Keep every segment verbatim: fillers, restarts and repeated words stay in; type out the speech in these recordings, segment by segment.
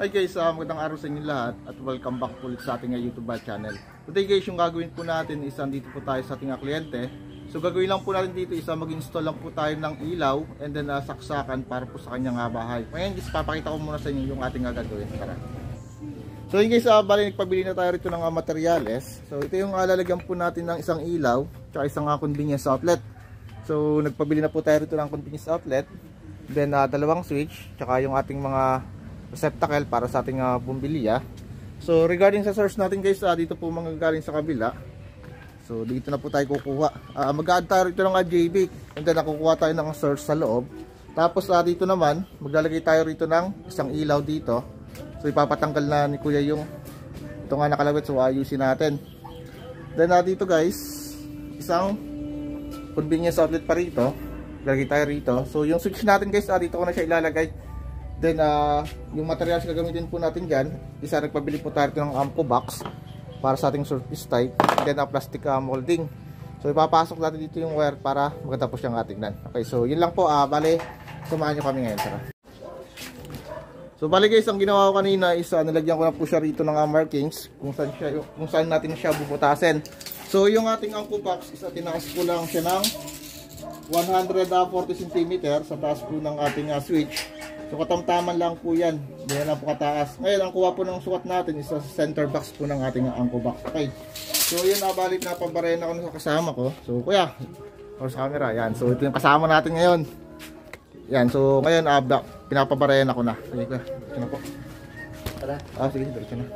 Hi guys, uh, magandang araw sa inyo lahat at welcome back ulit sa ating uh, YouTube channel. Today guys, yung gagawin po natin is dito po tayo sa ating uh, kliyente. So gagawin lang po natin dito is uh, mag-install lang po tayo ng ilaw and then uh, saksakan para po sa kanyang uh, bahay. Ngayon guys, papakita ko muna sa inyo yung ating uh, gagawin. Tara. So yun guys, uh, bali nagpabili na tayo rito ng uh, materyales. So ito yung uh, lalagyan po natin ng isang ilaw tsaka isang uh, convenience outlet. So nagpabili na po tayo rito ng convenience outlet. Then uh, dalawang switch tsaka yung ating mga receptacle para sa ating uh, bumbilya. So regarding sa source natin guys, uh, dito po manggagaling sa kabila. So dito na po tayo kukuha. Uh, Mag-add tayo rito ng uh, J B and then nakukuha tayo ng source sa loob. Tapos uh, dito naman maglalagay tayo rito ng isang ilaw dito. So ipapatanggal na ni Kuya yung ito nga nakalawit, so ayusin natin. Then uh, dito guys, isang convenience outlet pa rito. Lalagay tayo rito. So yung switch natin guys, uh, dito ko na siya ilalagay. Then uh, yung materials gagamitin po natin dyan, isa nagpabili po tayo ng ampo box para sa ating surface type, then a uh, plastic uh, molding. So ipapasok natin dito yung wire para maganda po siyang atingnan. Okay, so yun lang po, uh, bale samahan nyo kami ngayon. Tara. So bale guys, ang ginawa ko kanina is uh, nilagyan ko na po siya rito ng uh, markings kung saan, siya, kung saan natin siya bubutasin. So yung ating ampo box is uh, tinaas ko lang siya ng one hundred forty centimeters sa taas po ng ating uh, switch. So katamtaman lang po yan, hindi lang po kataas. Ngayon ang kuha po ng sukat natin is sa center box po ng ating angko box. Okay, so yun, nabalik na pabarehan ako sa kasama ko. So kuya, o sa camera, yan. So ito yung kasama natin ngayon. Yan, so ngayon uh, pinapabarehan ako na. Sige kuya, ito na po. Tara. Ah, sige, ito na.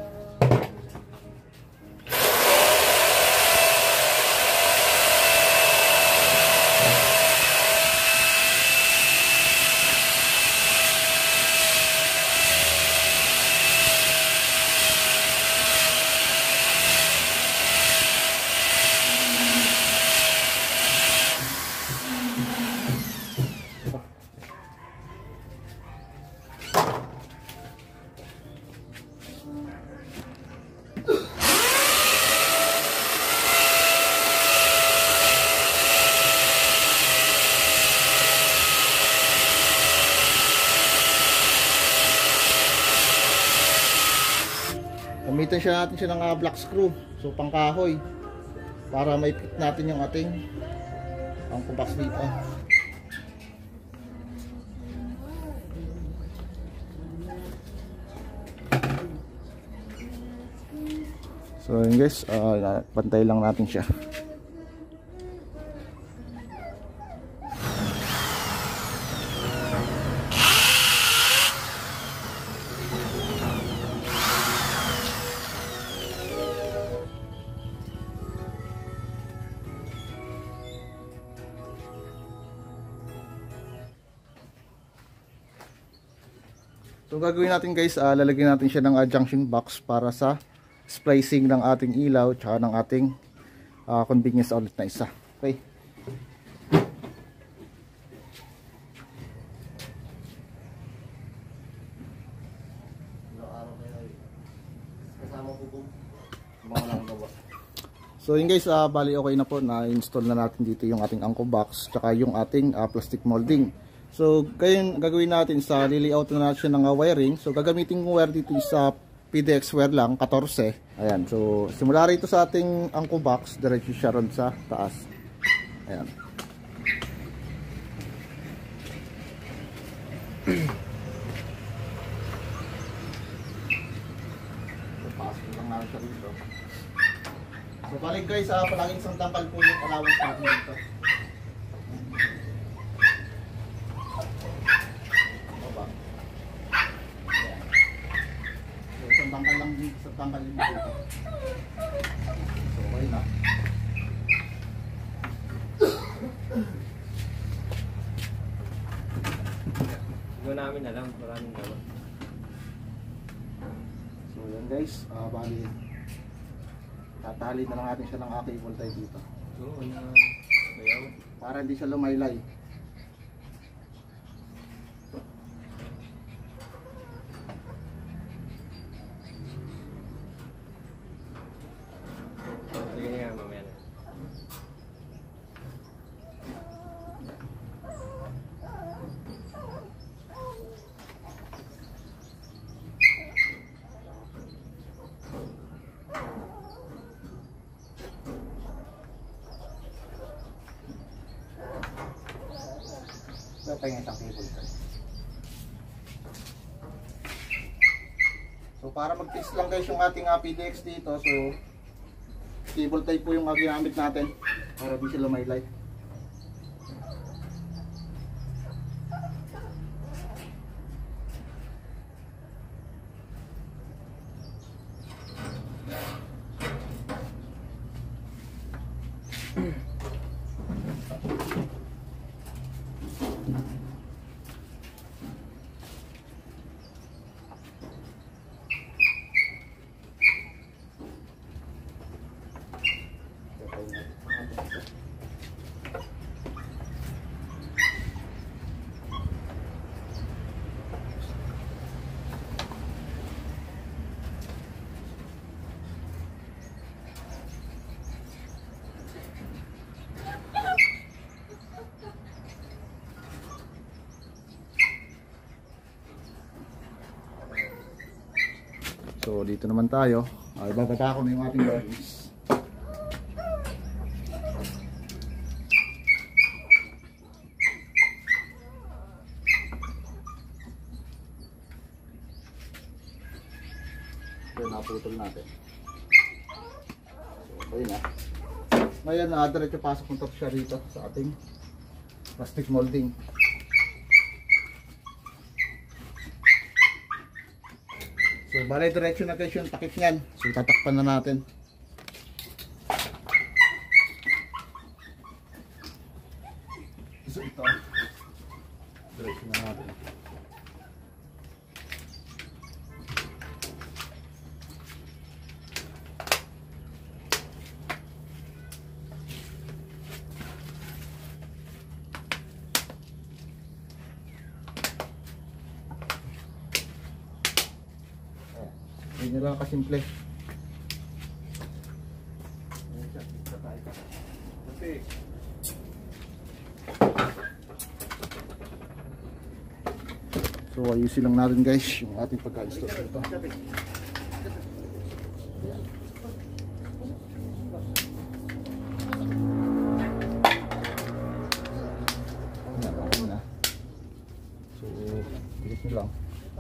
Gamitin siya natin siya ng uh, black screw, so pangkahoy para may fit natin yung ating angko box dito. So yun guys, uh, pantay lang natin siya. So gagawin natin guys, uh, lalagyan natin siya ng uh, junction box para sa splicing ng ating ilaw tsaka ng ating uh, convenience outlet na isa. Okay. So yun guys, uh, bali okay na po, na-install na natin dito yung ating angko box tsaka yung ating uh, plastic molding. So, ngayon gagawin natin sa liliaut na natin ng uh, wiring. So, gagamitin kong wire dito sa P D X wire lang, fourteen. Ayan. So, simula rito sa ating angko box, diretso siya ron sa taas. Ayan. So, pasok lang natin siya dito. So, balik guys, uh, palaging isang tampal po yung allowance natin dito. Tanggal lang dito sa tanggal dito. So okay na. Hindi namin alam, maraming gawa. So yan guys, uh, bali tatali na lang natin siya ng cable tie dito. So ano bayaw para hindi siya lumaylay. tayo ng isang cable tie. So para mag-test lang guys yung ating uh, P D X dito, so cable tie po yung uh, ginamit natin para di sila may light. So dito naman tayo, ay bababa ko na yung ating bearings. Ito naputol natin. So ayun na. Ngayon na diretso pasok ng top siya rito sa ating plastic molding. So, bale, diretso na guys yung takip niyan. So, tatakpan na natin. So, ito. Diretso na natin. Hindi lang kasimple. So ayusin lang natin guys yung ating pagka-install dito. Ayan, okay na. So, tilit nyo lang.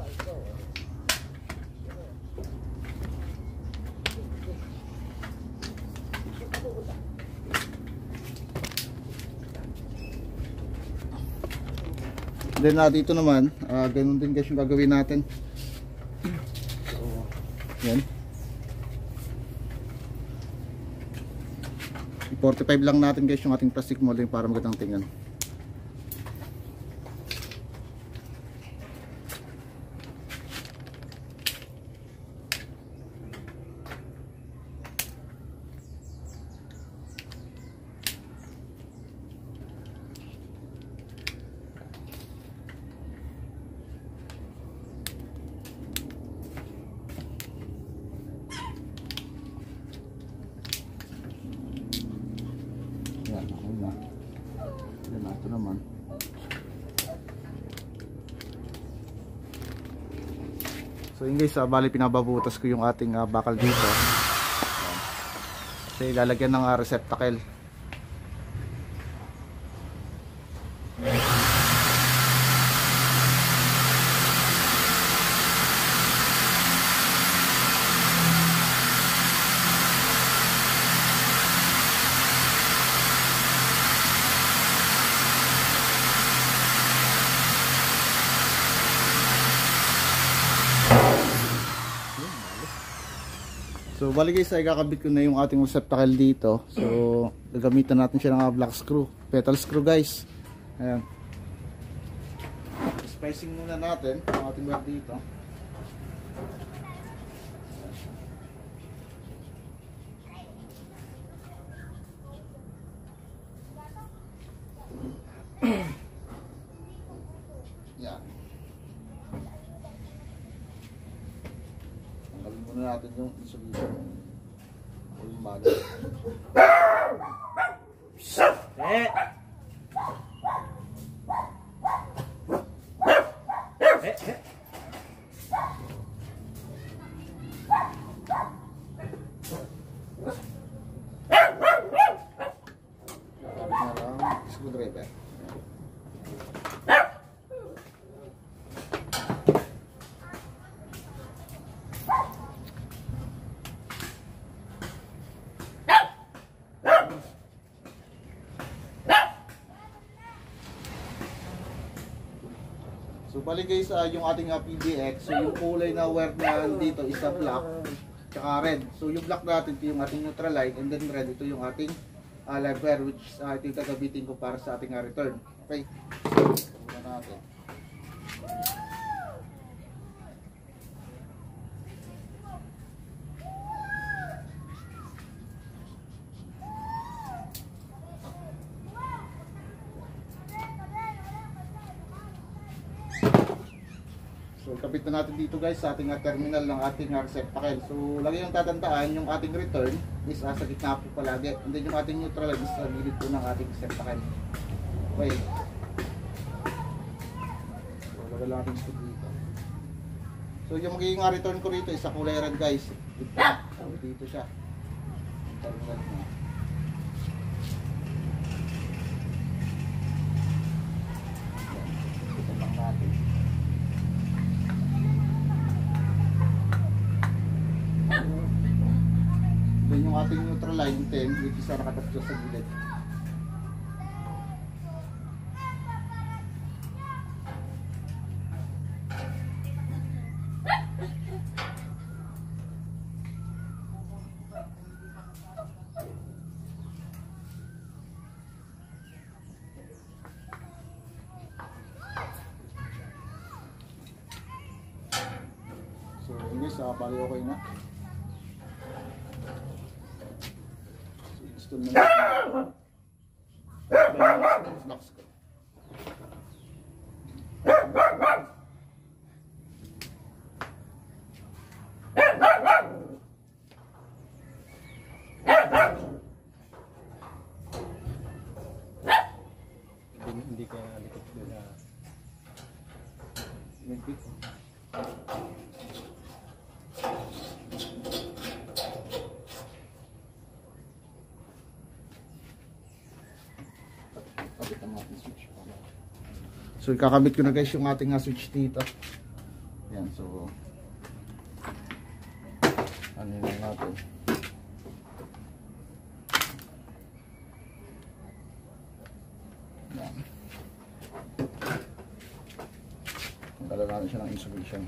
Then uh, dito naman, uh, ganun din guys yung gagawin natin. So, yan. forty-five lang natin guys yung ating plastic molding para magandang tingnan. Yan, okay na. Yan, ito naman. So yun guys, uh, bali pinababutas ko yung ating uh, bakal dito. Yan. Kasi ilalagyan ng uh, receptacle. So bali guys, ay kakabit ko na yung ating receptacle dito. So gagamitan natin siya ng black screw, petal screw guys. Ayan. Spacing muna natin ang ating wire dito. Yan. Tanggalin muna natin yung insulation o yung magnet. Eh! Eh, eh. Screwdriver. So bali guys, uh, yung ating uh, P D X, so yung kulay na wire na dito is a black tsaka red. So yung black natin ito yung ating neutral line, and then red ito yung ating uh, live wire, which uh, ito yung gagamitin ko para sa ating uh, return. Okay, so natin. So kapit na natin dito guys sa ating uh, terminal ng ating uh, receptacle. So lagi yung tatandaan, yung ating return is uh, sa gitna po palagi, and then yung ating neutral is sa gilid po ng ating receptacle. Okay, so lagay lang natin ito dito. So yung magiging uh, return ko rito is sa kulay red guys. Dito, so, dito siya terminal na. Ito lang natin. Then yung ating neutral line ten, which is nakatatlo sa gilid. So yun guys, uh, bali okay na. So install na natin. Flux ko. Hindi kaya likod ko na Nagpit. So ikakabit ko na guys yung ating uh, switch dito. Yan, so ano yun natin. Yan. Maglalagyan siya ng insulation.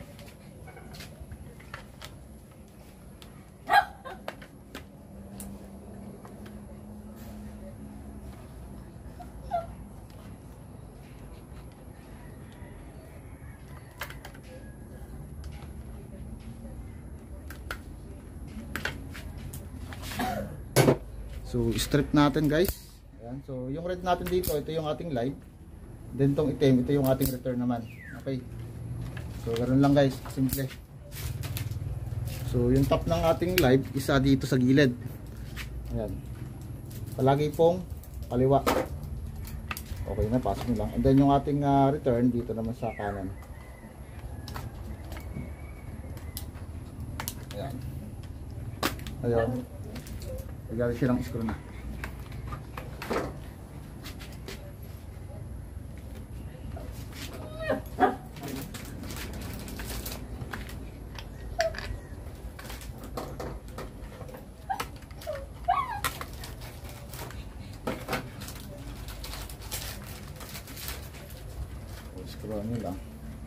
So strip natin guys. Ayan. So yung red natin dito, ito yung ating live. Then tong itim, ito yung ating return naman. Okay. So ganoon lang guys, simple. So yung top ng ating live isa dito sa gilid. Ayan. Palagi pong kaliwa. Okay na, pasok nyo lang. And then yung ating uh, return dito naman sa kanan. Ayan. Ayan. Gagamit siya ng screw na. Screw nyo lang.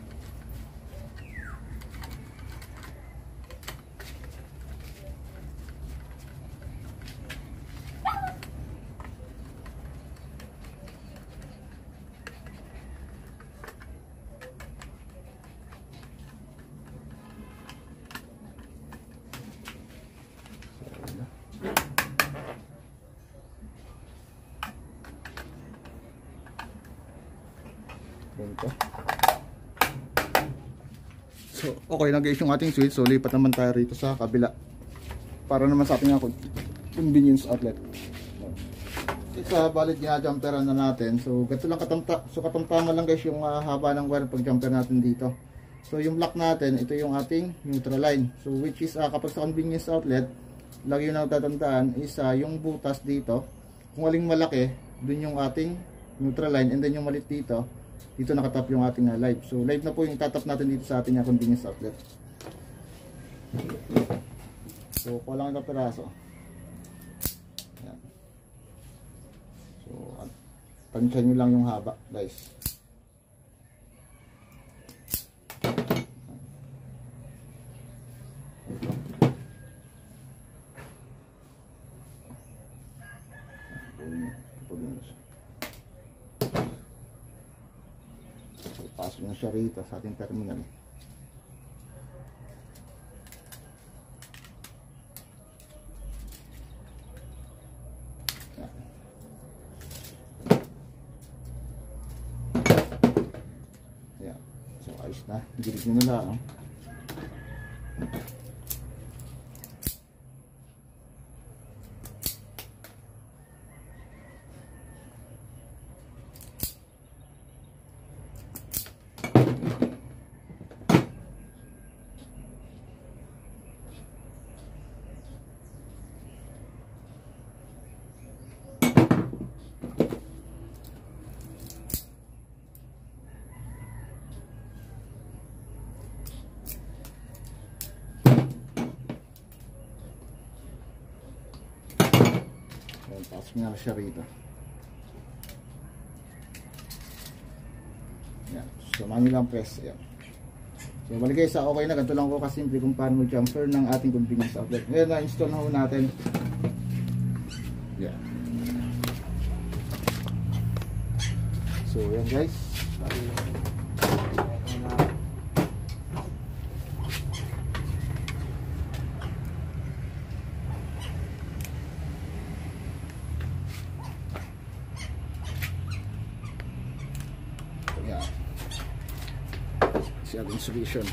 Ganito. So okay na guys yung ating switch. So lipat naman tayo rito sa kabila para naman sa ating convenience outlet. Isa valid ginajumperan na natin. So ganito lang katamta. So katamtama lang guys yung uh, haba ng wire pag jumper natin dito. So yung block natin, ito yung ating neutral line. So which is uh, kapag sa convenience outlet, lagi yung natatandaan is uh, yung butas dito. Kung aling malaki, dun yung ating neutral line, and then yung malit dito, dito nakatap yung ating uh, live. So live na po yung tatap natin dito sa ating uh, convenience outlet. So kuha lang yung peraso. Yan. So tansya nyo lang yung haba guys. So, pasok na siya rito sa ating terminal. Ayan. So, ayos na. Gilig nyo na lang. Pasok nga na siya rito. Yan. So, mami lang press. Yan. So, balik guys, okay na. Ganito lang ko kasimple kung paano mag-transfer ng ating convenience outlet. Ngayon, na-install na ho natin. Yan. So, yan guys. Siya ang solution.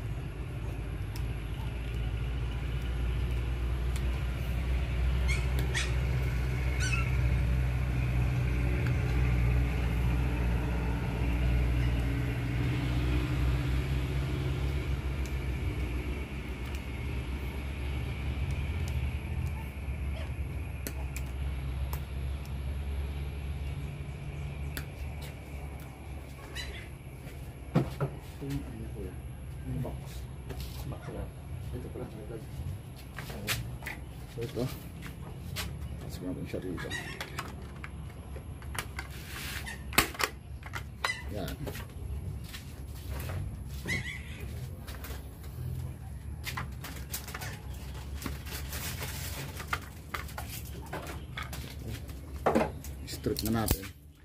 Box. Box na. Ito pala. So ito. Pasok natin siya rito. Yan. Strip na natin.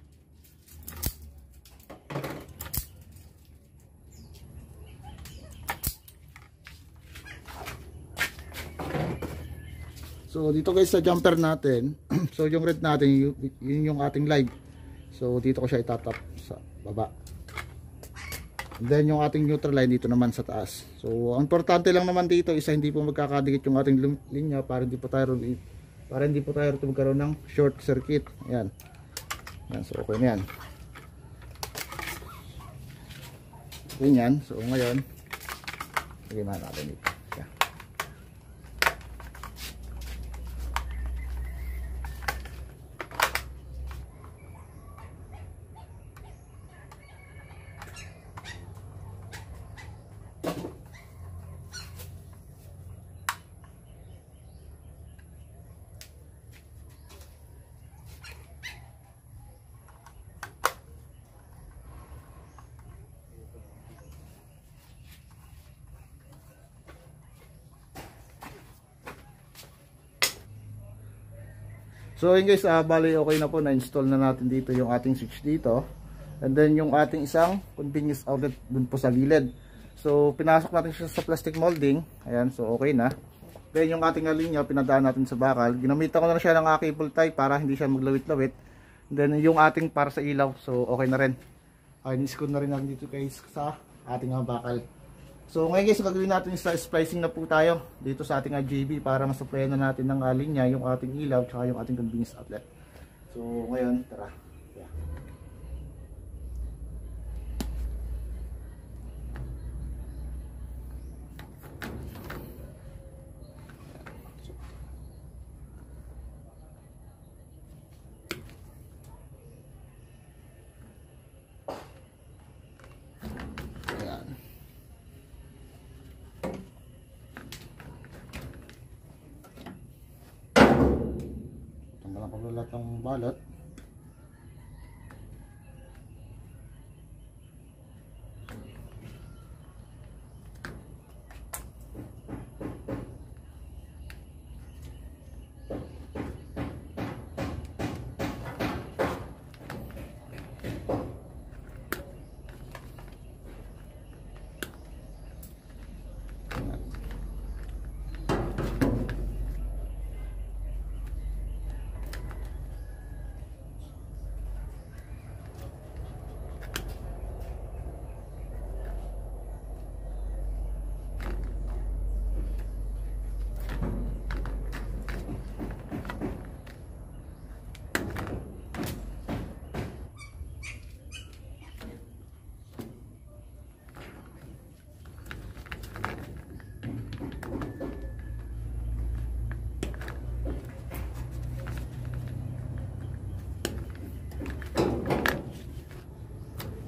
So dito guys sa jumper natin, so yung red natin, yun, yun yung ating live. So dito ko siya itatap sa baba. And then yung ating neutral line dito naman sa taas. So ang importante lang naman dito isa hindi po magkakadikit yung ating linya para hindi po tayo para hindi po tayo magkaroon ng short circuit. Ayan. Ayan, so okay na yan. Ganyan. So ngayon, lagyan natin dito. So yun guys, uh, bali okay na po, na-install na natin dito yung ating switch dito. And then yung ating isang convenience outlet dun po sa gilid. So pinasok natin siya sa plastic molding. Ayan, so okay na. Then yung ating linya, pinadaan natin sa bakal. Ginamitan ko na siya ng cable tie para hindi siya maglawit-lawit. Then yung ating para sa ilaw, so okay na rin. Ay, niskod na rin natin dito guys sa ating uh, bakal. So ngayon guys, gagawin natin sa splicing na po tayo dito sa ating J B para masuplayan na natin ng uh, linya yung ating ilaw at yung ating convenience outlet. So ngayon, tara. Yeah. Paglalat ng balot.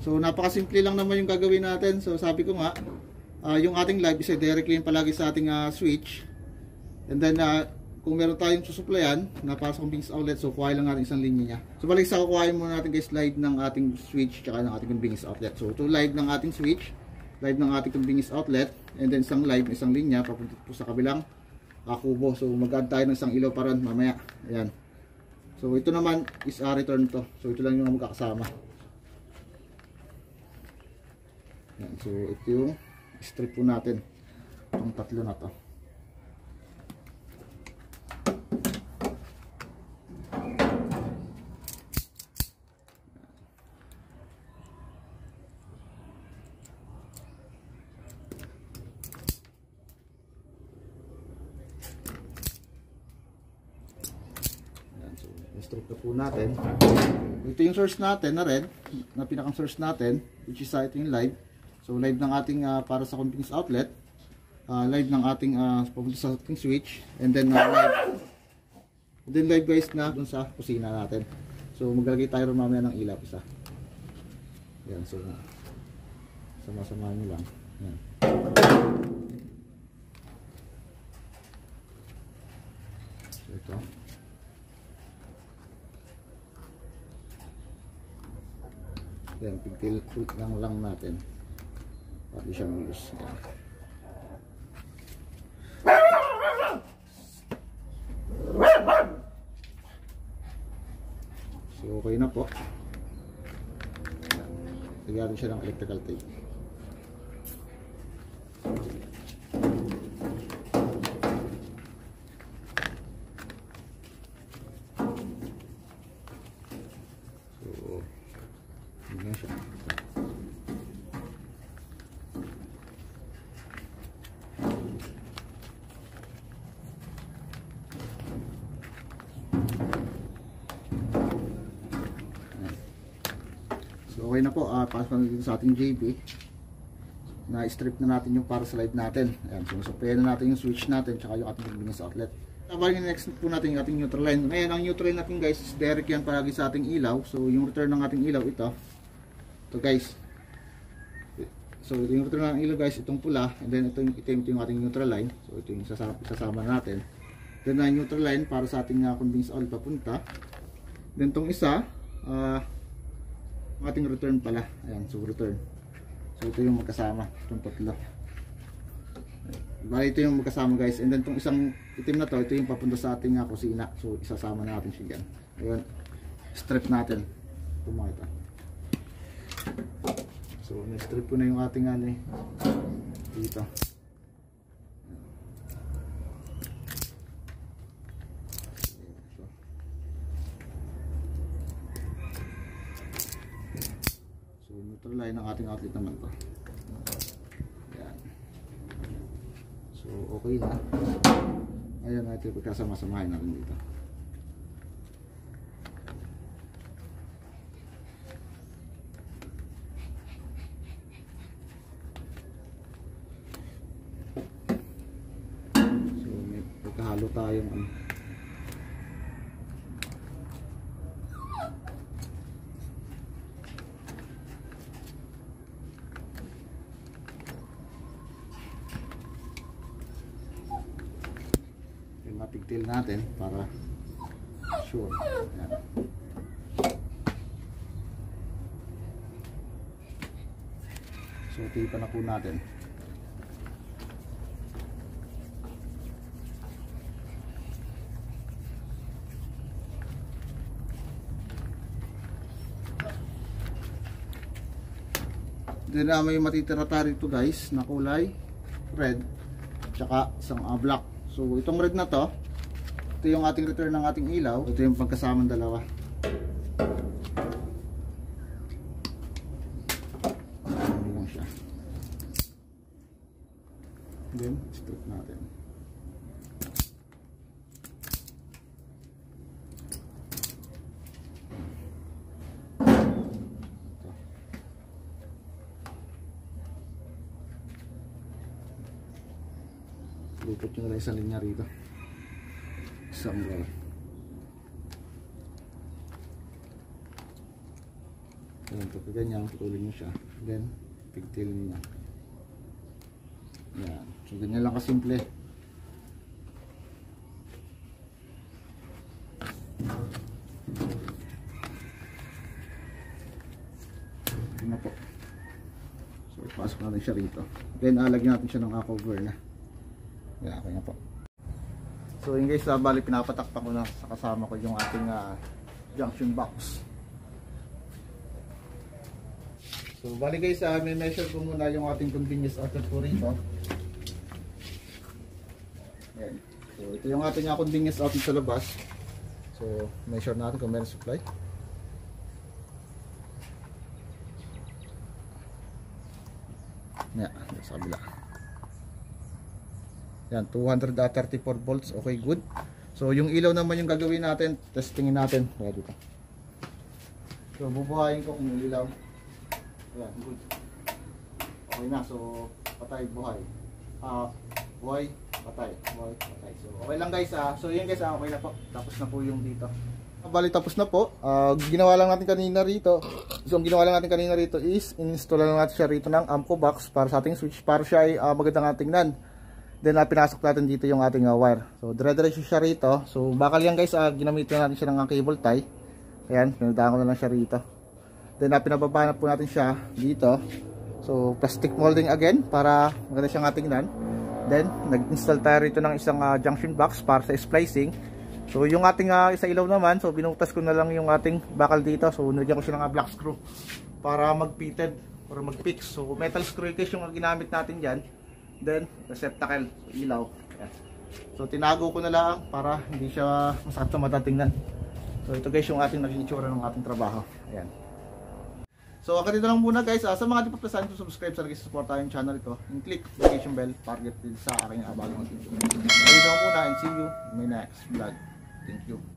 So napakasimple lang naman yung gagawin natin. So sabi ko nga, uh, yung ating live is directly palagi sa ating uh, switch. And then uh, kung meron tayong susuplayan na para sa convenience outlet, so kuhain lang natin isang linya niya. So balik sa kukuhain muna natin guys live ng ating switch tsaka ng ating convenience outlet. So ito live ng ating switch, live ng ating convenience outlet, and then isang live, isang linya papunta po sa kabilang uh, kubo. So mag-add tayo ng isang ilaw para mamaya. Ayan. So ito naman is a uh, return to. So ito lang yung magkakasama. Ayan. So ito yung strip po natin. Itong tatlo na to. Strip na po natin. Ito yung source natin na red, na pinakang source natin, which is uh, ito yung live. So live ng ating uh, para sa convenience outlet, uh, live ng ating uh, papunta sa ating switch, and then uh, live and then live guys na dun sa kusina natin. So maglalagay tayo rin mamaya ng ilaw isa. Yan, so sama-samahan nyo lang. Yan. So ito. Then pigtil lang lang natin para di siya mulus. So okay na po. Lagyan siya ng electrical tape. So okay na po, uh, pasok na dito sa ating J B. Na-strip na natin yung para sa live natin. Ayan, so suplayan na natin yung switch natin tsaka yung ating convenience outlet. Tabali next po natin yung ating neutral line. Ngayon ang neutral line natin guys is direct yan palagi sa ating ilaw. So yung return ng ating ilaw ito. Ito guys. So ito yung return ng ilaw guys, itong pula, and then ito yung itim, ito yung ating neutral line. So ito yung sasama, sasama natin. Then na neutral line para sa ating uh, convenience outlet papunta. Then itong isa, ah uh, ating return pala. Ayan, so return. So ito yung magkasama, itong tatlo. Bali ito yung magkasama guys. And then itong isang itim na to, ito yung papunta sa ating uh, kusina. So isasama natin siya dyan. Ayan, strip natin. Pumakita. So na-strip ko na yung ating ano eh, dito. Neutral line ng ating outlet naman to. Ayan. So okay na. Ayan natin pagkasama-samahin natin dito. So may pagkahalo tayong ano. Mapigtil natin para sure. Ayan. So tipan na po natin. Then uh, may matitira tayo ito guys na kulay red tsaka isang uh, black. So itong red na to, ito yung ating return ng ating ilaw. Ito yung pagkasamang dalawa. Ano lang siya. Then strip natin. Lupot nyo na isang linya rito. Isang wall. Yan, pag ganyan, putulin nyo siya. Then, pigtailin nyo. Yan. So, ganyan lang kasimple. Yan na po. So, ipasok natin siya rito. Then, alagyan natin siya ng cover na. Yan, okay na po. So, yun guys, uh, bali pinapatakpan ko na sa kasama ko yung ating uh, junction box. So, bali guys, uh, may measure ko muna yung ating convenience outlet po rito. Ayan. So, ito yung ating uh, convenience outlet sa labas. So, measure natin kung meron supply. Yan, sa kabila. Yan, two hundred thirty-four volts. Okay, good. So, yung ilaw naman yung gagawin natin. Testingin natin. Kaya dito. So, bubuhayin ko kung yung ilaw. Yan, good. Okay na. So, patay, buhay. Ah, uh, buhay, patay. Buhay, patay. So, okay lang guys. Ah. So, yun guys. Ah, okay na po. Tapos na po yung dito. Bali, tapos na po. Uh, ginawa lang natin kanina rito. So, ang ginawa lang natin kanina rito is install lang natin siya rito ng Amco box para sa ating switch. Para siya ay uh, magandang tingnan. Then, uh, pinasok natin dito yung ating uh, wire. So, dire-diretso siya rito. So, bakal yan guys. Uh, ginamitan natin siya ng uh, cable tie. Ayan, pinagdaan ko na lang siya rito. Then, uh, pinababa na po natin siya dito. So, plastic molding again para maganda siyang tingnan. Then, nag-install tayo rito ng isang uh, junction box para sa splicing. So, yung ating uh, isa ilaw naman, so binutas ko na lang yung ating bakal dito. So, nilagyan ko siya ng uh, black screw para mag-pitted or mag-fix. So, metal screw case yung ginamit natin dyan. Then, receptacle, so, ilaw. Ayan. So, tinago ko na lang para hindi siya masakit sa mata tingnan. So, ito guys yung ating naging itsura ng ating trabaho. Ayan. So, hanggang dito lang muna guys. Uh, sa mga di pa plasan to subscribe sa lagi support tayong channel ito. And click notification bell para get sa aking abang mga video. Hanggang dito lang muna and see you in my next vlog. Thank you.